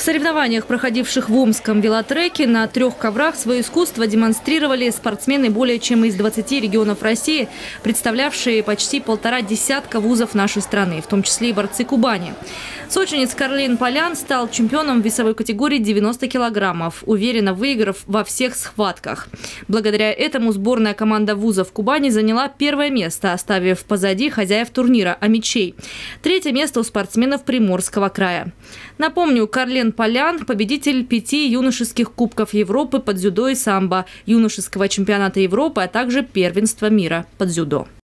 соревнованиях, проходивших в Омском велотреке, на 3 коврах свое искусство демонстрировали спортсмены более чем из 20 регионов России, представлявшие почти 1,5 десятка вузов нашей страны, в том числе и борцы Кубани. Сочинец Карлен Полян стал чемпионом в весовой категории 90 килограммов, уверенно выиграв во всех схватках. Благодаря этому сборная команда вузов Кубани заняла 1-е место, оставив позади хозяев турнира Амичей. 3-е место у спортсменов Приморского края. Напомню, Карлен Полян – победитель 5 юношеских кубков Европы под дзюдо и самбо, юношеского чемпионата Европы, а также первенства мира под дзюдо.